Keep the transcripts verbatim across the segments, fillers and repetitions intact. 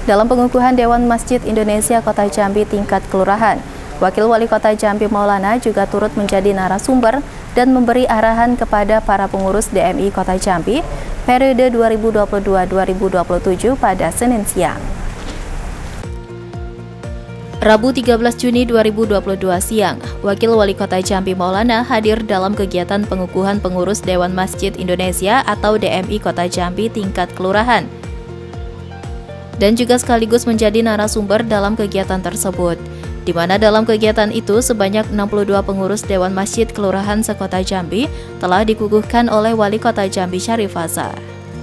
dalam pengukuhan Dewan Masjid Indonesia Kota Jambi tingkat kelurahan. Wakil Wali Kota Jambi Maulana juga turut menjadi narasumber dan memberi arahan kepada para pengurus D M I Kota Jambi periode dua ribu dua puluh dua sampai dua ribu dua puluh tujuh pada Senin siang. Rabu tiga belas Juni dua ribu dua puluh dua siang, Wakil Wali Kota Jambi Maulana hadir dalam kegiatan pengukuhan pengurus Dewan Masjid Indonesia atau D M I Kota Jambi tingkat kelurahan dan juga sekaligus menjadi narasumber dalam kegiatan tersebut, di mana dalam kegiatan itu sebanyak enam puluh dua pengurus Dewan Masjid Kelurahan sekota Jambi telah dikukuhkan oleh Wali Kota Jambi Syarif Hasan.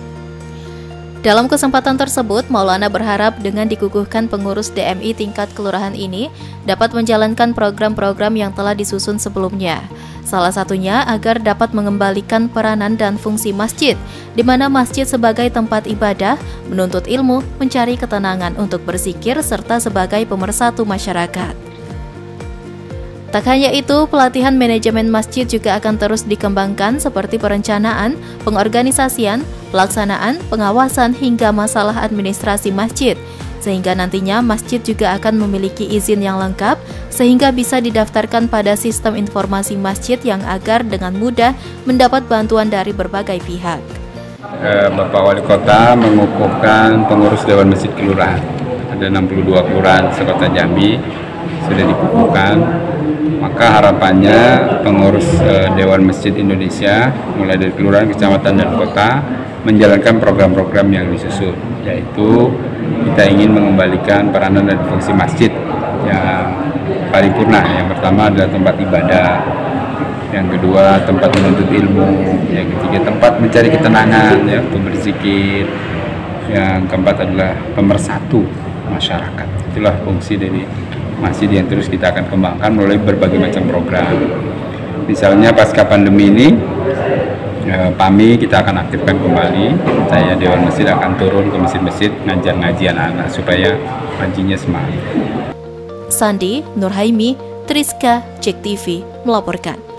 Dalam kesempatan tersebut, Maulana berharap dengan dikukuhkan pengurus D M I tingkat kelurahan ini dapat menjalankan program-program yang telah disusun sebelumnya. Salah satunya agar dapat mengembalikan peranan dan fungsi masjid, di mana masjid sebagai tempat ibadah, menuntut ilmu, mencari ketenangan untuk berzikir, serta sebagai pemersatu masyarakat. Tak hanya itu, pelatihan manajemen masjid juga akan terus dikembangkan seperti perencanaan, pengorganisasian, pelaksanaan, pengawasan, hingga masalah administrasi masjid, sehingga nantinya masjid juga akan memiliki izin yang lengkap sehingga bisa didaftarkan pada sistem informasi masjid yang agar dengan mudah mendapat bantuan dari berbagai pihak. Bapak Wali Kota mengukuhkan pengurus Dewan Masjid Kelurahan. Ada enam puluh dua kelurahan sekota Jambi sudah dikukuhkan. Maka harapannya pengurus Dewan Masjid Indonesia mulai dari kelurahan, kecamatan, dan kota menjalankan program-program yang disusun, yaitu kita ingin mengembalikan peranan dan fungsi masjid yang paripurna. Yang pertama adalah tempat ibadah, yang kedua tempat menuntut ilmu, yang ketiga tempat mencari ketenangan, ya, untuk berzikir, yang keempat adalah pemersatu masyarakat. Itulah fungsi dari masjid yang terus kita akan kembangkan melalui berbagai macam program. Misalnya pasca pandemi ini, eh, P A M I kita akan aktifkan kembali. Saya Dewan Masjid akan turun ke masjid-masjid ngajar-ngaji anak-anak supaya ngajinya semangat. Sandi Nurhaimi, Triska, Cek T V melaporkan.